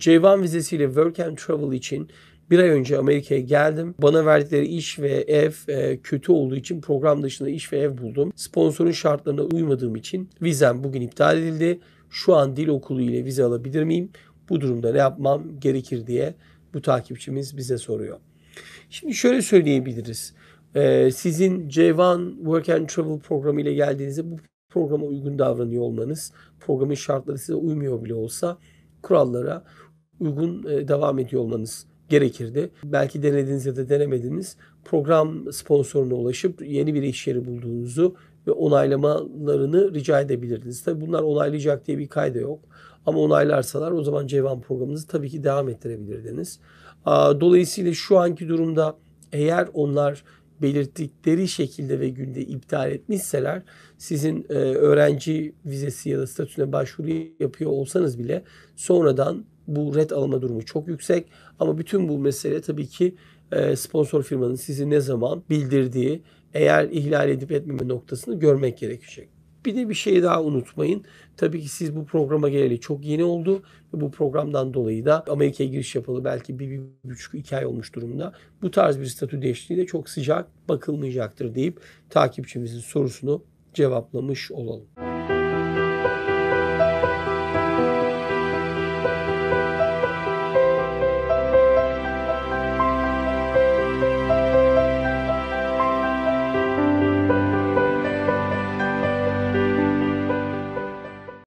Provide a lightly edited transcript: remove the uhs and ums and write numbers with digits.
C1 vizesiyle Work and Travel için bir ay önce Amerika'ya geldim. Bana verdikleri iş ve ev kötü olduğu için program dışında iş ve ev buldum. Sponsorun şartlarına uymadığım için vizem bugün iptal edildi. Şu an dil okulu ile vize alabilir miyim? Bu durumda ne yapmam gerekir diye bu takipçimiz bize soruyor. Şimdi şöyle söyleyebiliriz. Sizin C1 Work and Travel programı ile geldiğinizde bu programa uygun davranıyor olmanız, programın şartları size uymuyor bile olsa kurallara uygun devam ediyor olmanız gerekirdi. Belki denediniz ya da denemediniz. Program sponsoruna ulaşıp yeni bir iş yeri bulduğunuzu ve onaylamalarını rica edebilirdiniz. Tabii bunlar onaylayacak diye bir kayda yok. Ama onaylarsalar o zaman C1 programınızı tabii ki devam ettirebilirdiniz. Dolayısıyla şu anki durumda eğer onlar belirttikleri şekilde ve günde iptal etmişseler sizin öğrenci vizesi ya da statüsüne başvuru yapıyor olsanız bile sonradan bu red alma durumu çok yüksek. Ama bütün bu mesele tabii ki sponsor firmanın sizi ne zaman bildirdiği, eğer ihlal edip etmeme noktasını görmek gerekecek. Bir de bir şey daha unutmayın. Tabii ki siz bu programa geleli çok yeni oldu ve bu programdan dolayı da Amerika'ya giriş yapalı belki 1,5-2 ay olmuş durumda. Bu tarz bir statü değişikliği de çok sıcak bakılmayacaktır deyip takipçimizin sorusunu cevaplamış olalım.